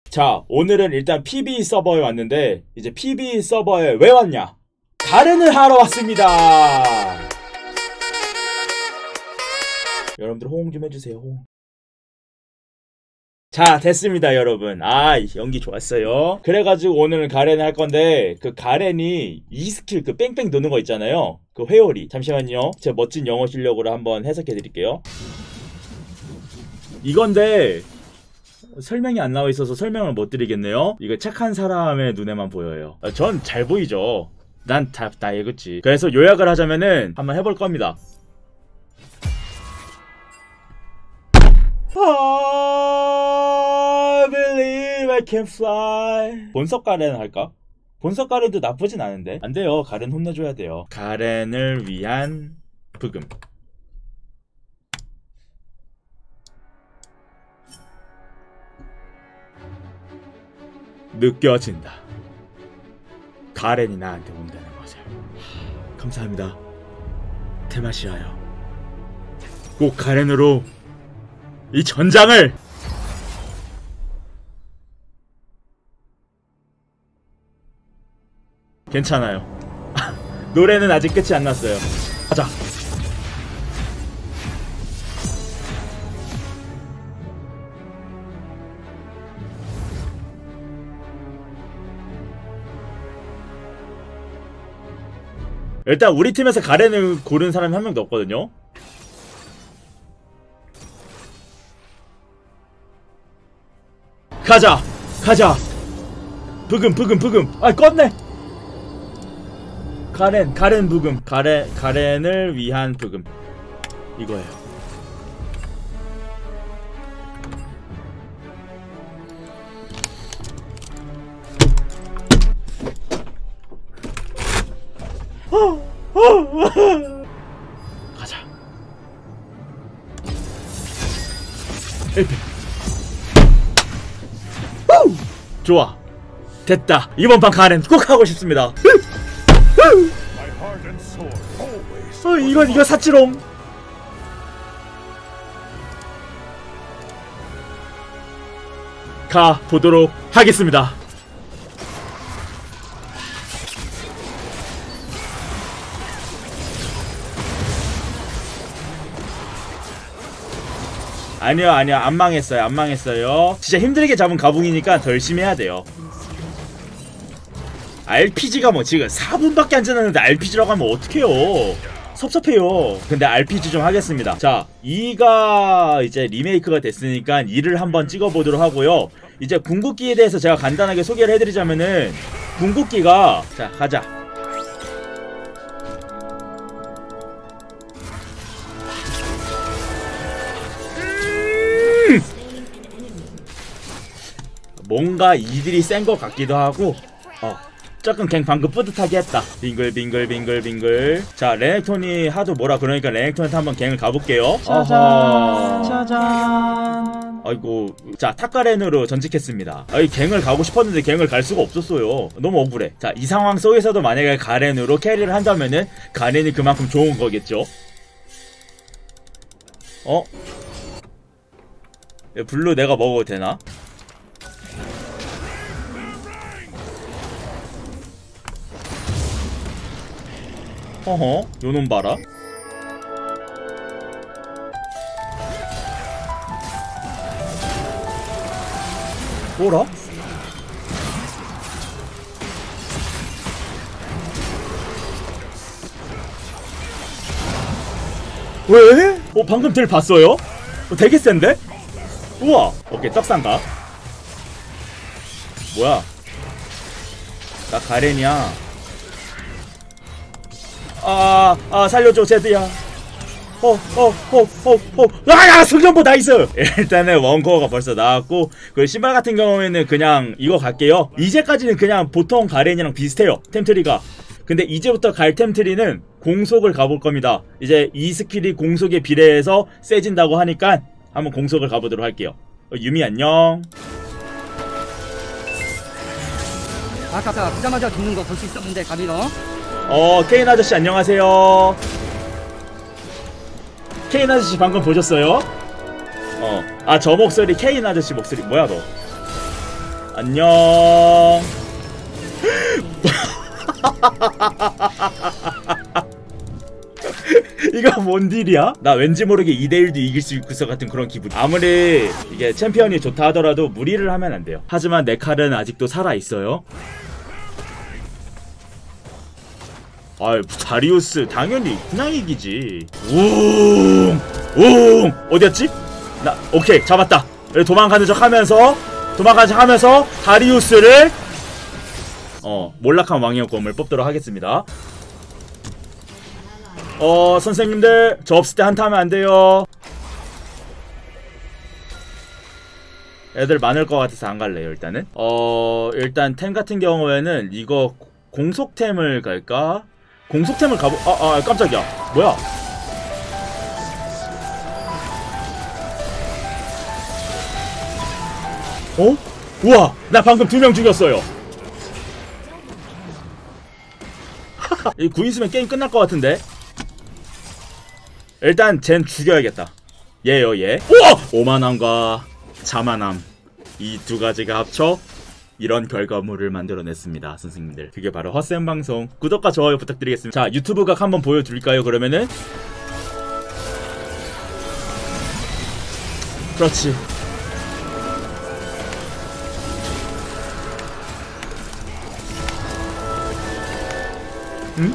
자, 오늘은 일단 PB 서버에 왔는데 이제 PB 서버에 왜 왔냐? 가렌을 하러 왔습니다. 여러분들 호응 좀 해주세요. 호응. 자, 됐습니다 여러분. 연기 좋았어요. 그래가지고 오늘은 가렌을 할 건데 그 가렌이 2스킬 그 뺑뺑 도는 거 있잖아요, 그 회오리. 잠시만요, 제 멋진 영어 실력으로 한번 해석해 드릴게요. 이건데 설명이 안 나와 있어서 설명을 못 드리겠네요. 이거 착한 사람의 눈에만 보여요. 전 잘 보이죠. 난 다 읽었지. 그래서 요약을 하자면은 한번 해볼 겁니다. I believe I can fly. 본석 가렌 할까? 본석 가렌도 나쁘진 않은데. 안 돼요. 가렌 혼내줘야 돼요. 가렌을 위한 부금. 느껴진다. 가렌이 나한테 온다는 것을. 감사합니다. 테마시아요. 꼭 가렌으로 이 전장을. 괜찮아요. 노래는 아직 끝이 안 났어요. 가자. 일단 우리 팀에서 가렌을 고른 사람이 한 명도 없거든요. 가자! 가자! 부금! 껐네! 가렌 부금. 가렌을 위한 부금. 이거예요. 가자. 1팩. 좋아. 됐다. 이번 판 가렌 꼭 하고 싶습니다. 이거 사치롱. 가 보도록 하겠습니다. 아니요 안 망했어요. 진짜 힘들게 잡은 가붕이니까 더 열심히 해야 돼요. RPG가 뭐 지금 4분밖에 안 지났는데 RPG라고 하면 어떡해요. 섭섭해요. 근데 RPG 좀 하겠습니다. 자, 2가 이제 리메이크가 됐으니까 2를 한번 찍어보도록 하고요. 이제 궁극기에 대해서 제가 간단하게 소개를 해드리자면은, 궁극기가, 자 가자. 뭔가 이들이 센 것 같기도 하고, 조금 갱 방금 뿌듯하게 했다. 빙글. 자, 레넥톤이 하도 뭐라 그러니까 레넥톤한테 한번 갱을 가볼게요. 짜잔. 아이고. 자, 탑가렌으로 전직했습니다. 갱을 가고 싶었는데 갱을 갈 수가 없었어요. 너무 억울해. 자, 이 상황 속에서도 만약에 가렌으로 캐리를 한다면은 가렌이 그만큼 좋은 거겠죠. 블루 내가 먹어도 되나? 허허, 요놈 봐라. 뭐라? 왜? 방금 딜 봤어요? 되게 센데? 우와! 오케이, 떡상가. 뭐야? 나 가렌이야. 살려줘 제드야. 승전보 나이스. 일단은 원코어가 벌써 나왔고, 그 신발 같은 경우에는 그냥 이거 갈게요. 이제까지는 그냥 보통 가렌이랑 비슷해요, 템트리가. 근데 이제부터 갈 템트리는 공속을 가볼 겁니다. 이제 이 스킬이 공속에 비례해서 세진다고 하니까 한번 공속을 가보도록 할게요. 유미 안녕. 아까 보자마자 죽는 거 볼 수 있었는데 감히 너. 케인 아저씨 안녕하세요. 케인 아저씨 방금 보셨어요? 저 목소리 케인 아저씨 목소리. 뭐야 너? 안녕. 이거 뭔 딜이야? 나 왠지 모르게 2대1도 이길 수 있을 것 같은 그런 기분. 아무리 이게 챔피언이 좋다 하더라도 무리를 하면 안 돼요. 하지만 내 칼은 아직도 살아있어요. 아이, 다리우스 당연히 그냥 이기지. 웅! 어디였지? 나 오케이, 잡았다. 도망가는 척 하면서 다리우스를 몰락한 왕의 검을 뽑도록 하겠습니다. 선생님들, 저 없을 때 한타 하면 안 돼요. 애들 많을 것 같아서 안 갈래요, 일단은. 일단 템 같은 경우에는 이거 공속템을 갈까? 공속템을 깜짝이야. 뭐야? 우와! 나 방금 2명 죽였어요. 이 구 있으면 게임 끝날 것 같은데? 일단 쟨 죽여야겠다. 얘요, 얘. 우와! 오만함과 자만함, 이 두 가지가 합쳐 이런 결과물을 만들어냈습니다, 선생님들. 그게 바로 헛쌤 방송. 구독과 좋아요 부탁드리겠습니다. 자, 유튜브 각 한번 보여드릴까요, 그러면은? 그렇지. 응?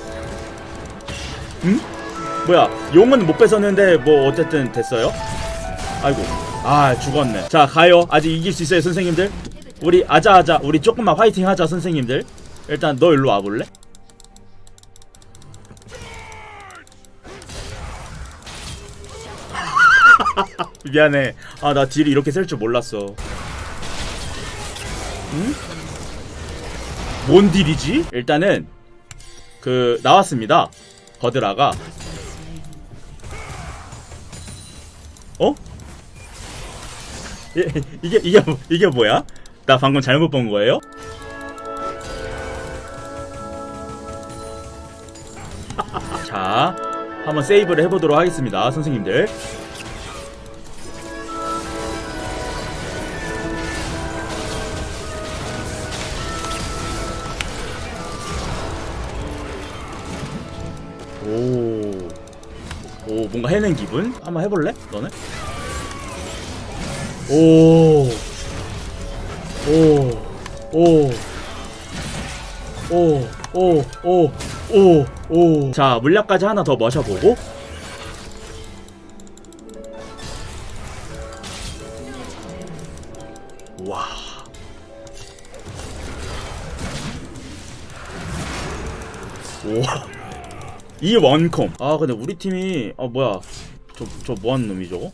응? 뭐야, 용은 못 뺏었는데 뭐 어쨌든 됐어요? 아이고, 죽었네. 자, 가요. 아직 이길 수 있어요, 선생님들. 우리 아자아자, 우리 조금만 화이팅 하자, 선생님들. 일단 너 일로 와볼래? 미안해. 나 딜이 이렇게 셀 줄 몰랐어. 응? 뭔 딜이지? 일단은 나왔습니다. 버드라가. 이게 뭐야? 나 방금 잘못 본 거예요? 자, 한번 세이브를 해보도록 하겠습니다, 선생님들. 오, 뭔가 해낸 기분? 한번 해볼래? 너네? 자, 물약까지 하나 더 마셔보고. 와. 이 원콤. 근데 우리 팀이 뭐야, 저 뭐하는 놈이 저거?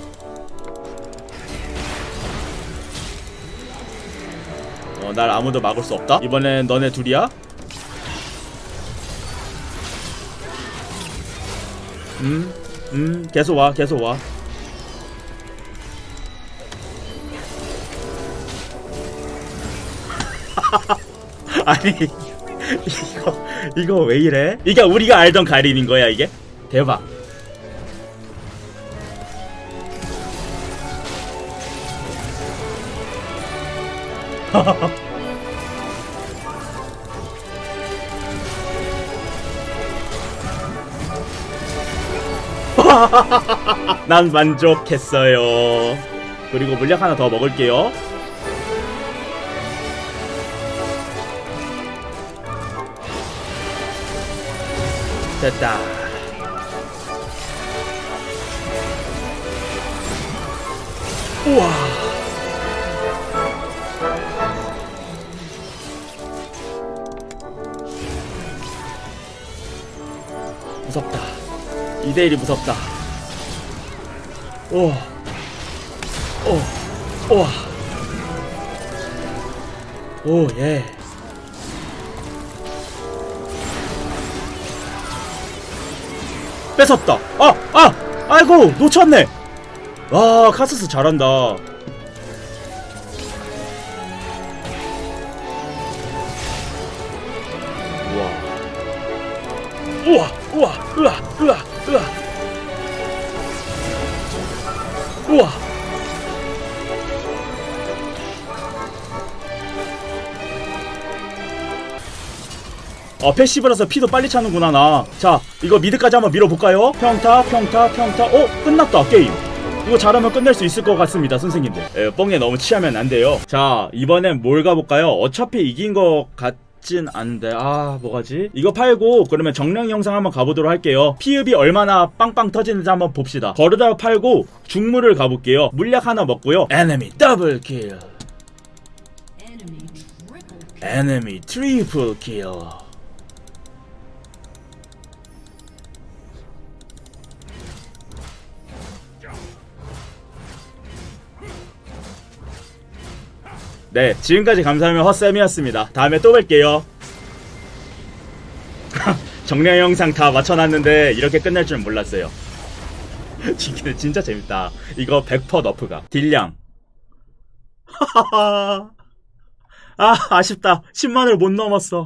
날 아무도 막을 수 없다? 이번엔 너네 둘이야? 계속 와. 아니, 이거 왜 이래? 이게 우리가 알던 가린인 거야, 이게? 대박. 난 만족했어요. 그리고 물약 하나 더 먹을게요. 됐다. 우와. 무섭다. 2대1이 무섭다. 오, 예. 뺏었다. 아이고, 놓쳤네. 와, 카스스 잘한다. 우와. 우와. 패시브라서 피도 빨리 차는구나 나. 자 이거 미드까지 한번 밀어볼까요? 평타 평타 평타. 끝났다 게임. 이거 잘하면 끝낼 수 있을 것 같습니다 선생님들. 뻥에 너무 취하면 안 돼요. 자 이번엔 뭘 가볼까요? 어차피 이긴 것 같진 않은데 뭐가지? 이거 팔고 그러면 정령 영상 한번 가보도록 할게요. 피읍이 얼마나 빵빵 터지는지 한번 봅시다. 거르다 팔고 중물을 가볼게요. 물약 하나 먹고요. 에너미 더블킬, 에너미 트리플킬. 네, 지금까지 감사하면 헛쌤이었습니다. 다음에 또 뵐게요. 정량 영상 다 맞춰놨는데 이렇게 끝날 줄 몰랐어요. 진짜 재밌다. 이거 100% 너프가. 딜량. 아쉽다. 10만을 못 넘었어.